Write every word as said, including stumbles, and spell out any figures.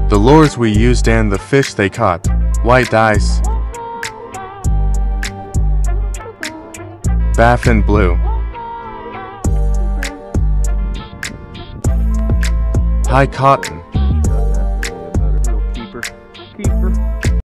The lures we used and the fish they caught. White dice. Baffin blue. High cotton.